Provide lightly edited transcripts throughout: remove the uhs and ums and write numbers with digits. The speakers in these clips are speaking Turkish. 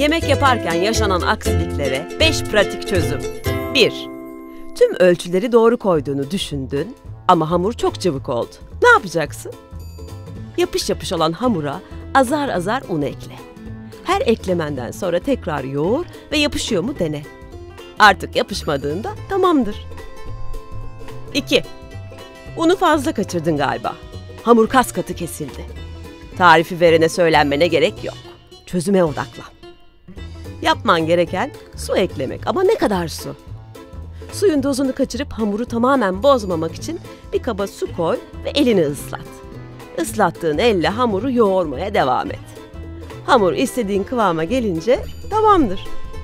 Yemek yaparken yaşanan aksiliklere 5 pratik çözüm. 1. Tüm ölçüleri doğru koyduğunu düşündün ama hamur çok cıvık oldu. Ne yapacaksın? Yapış yapış olan hamura azar azar un ekle. Her eklemenden sonra tekrar yoğur ve yapışıyor mu dene. Artık yapışmadığında tamamdır. 2. Unu fazla kaçırdın galiba. Hamur kas katı kesildi. Tarifi verene söylenmene gerek yok. Çözüme odaklan. Yapman gereken su eklemek ama ne kadar su? Suyun dozunu kaçırıp hamuru tamamen bozmamak için bir kaba su koy ve elini ıslat. Islattığın elle hamuru yoğurmaya devam et. Hamur istediğin kıvama gelince tamamdır.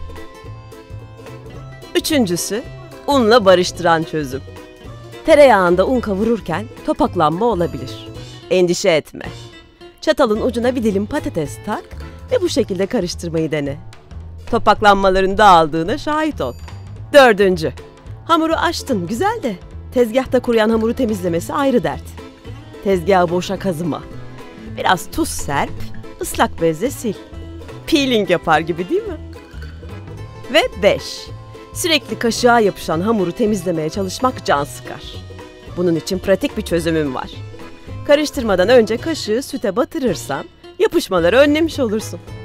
Üçüncüsü, unla barıştıran çözüm. Tereyağında un kavururken topaklanma olabilir. Endişe etme. Çatalın ucuna bir dilim patates tak ve bu şekilde karıştırmayı dene. Topaklanmaların dağıldığına şahit ol. 4. Hamuru açtın, güzel de tezgahta kuruyan hamuru temizlemesi ayrı dert. Tezgahı boşa kazıma. Biraz tuz serp, ıslak bezle sil. Peeling yapar gibi değil mi? Ve 5. Sürekli kaşığa yapışan hamuru temizlemeye çalışmak can sıkar. Bunun için pratik bir çözümüm var. Karıştırmadan önce kaşığı süte batırırsan yapışmaları önlemiş olursun.